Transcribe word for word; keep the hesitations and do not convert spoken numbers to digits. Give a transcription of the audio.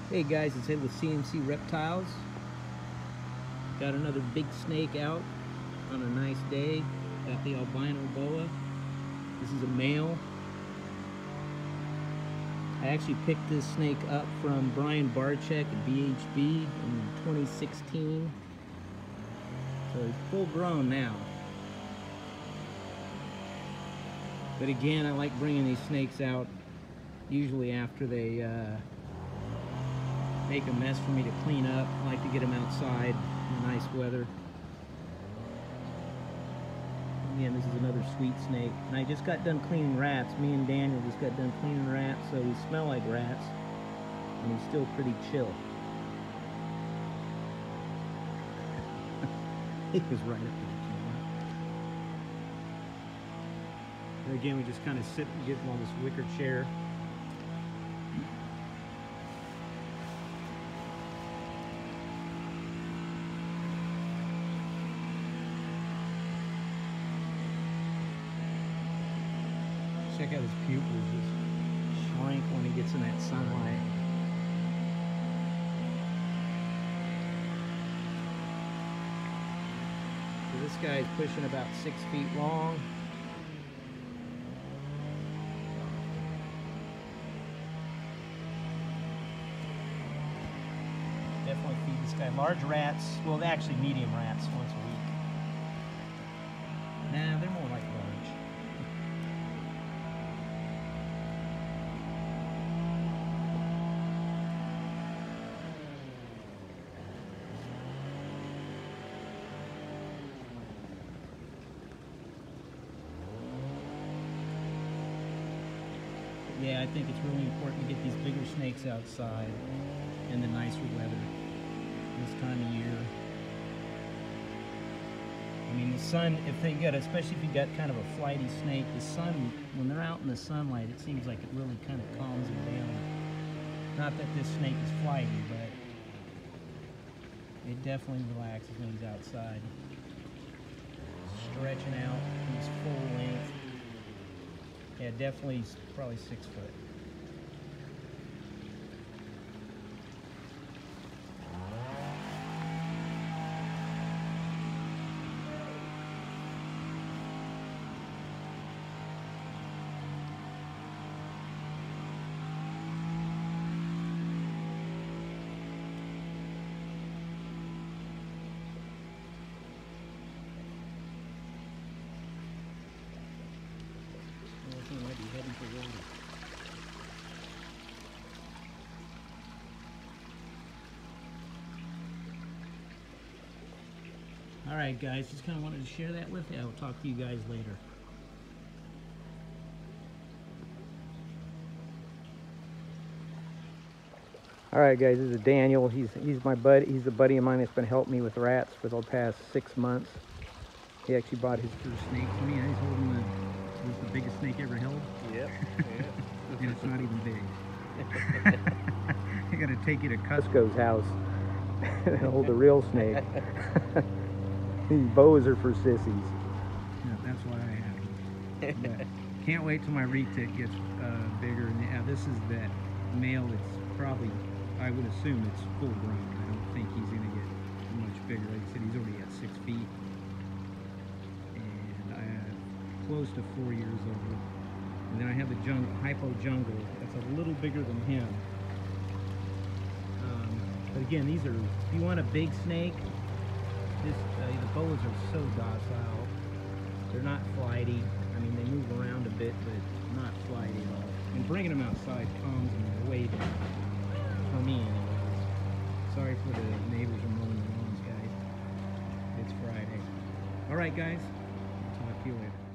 Hey guys, it's Ed with C M C Reptiles. Got another big snake out on a nice day. Got the albino boa. This is a male. I actually picked this snake up from Brian Barczyk at B H B in twenty sixteen. So he's full grown now. But again, I like bringing these snakes out usually after they uh, make a mess for me to clean up. I like to get them outside in the nice weather. Again, this is another sweet snake. And I just got done cleaning rats. Me and Daniel just got done cleaning rats, so we smell like rats. And he's still pretty chill. He was right up there. And again, we just kind of sit and get him on this wicker chair. Check out his pupils just shrink when he gets in that sunlight. So this guy is pushing about six feet long. Definitely feed this guy large rats. Well, actually medium rats once a week. Nah, they're more like large. Yeah, I think it's really important to get these bigger snakes outside in the nicer weather this time of year. I mean, the sun, if they got, especially if you got kind of a flighty snake, the sun, when they're out in the sunlight, it seems like it really kind of calms them down. Not that this snake is flighty, but it definitely relaxes when he's outside. Stretching out his full length. Yeah, definitely probably six foot. I think I might be heading for water. Alright guys, just kind of wanted to share that with you. I will talk to you guys later. Alright guys, this is Daniel. He's he's my buddy. He's a buddy of mine that's been helping me with rats for the past six months. He actually bought his first snake for me. He's holding the, it was the biggest snake ever held. Yep. Yep. And it's not even big. I gotta take you to Cusco's house and hold the real snake. These boas are for sissies. Yeah, that's why I have them. But can't wait till my retic gets uh, bigger. And yeah, this is that male. It's probably, I would assume it's full grown. I don't think he's gonna get much bigger. Like I said, he's already at six feet. And I have close to four years old. And then I have the jungle, Hypo Jungle. That's a little bigger than him. Um, but again, these are, if you want a big snake, this, uh, the boas are so docile. They're not flighty. I mean, they move around a bit, but not flighty at all. And bringing them outside calms them away for me anyways. Sorry for the neighbors are mowing the lawns, guys. It's Friday. All right, guys. I'll talk to you later.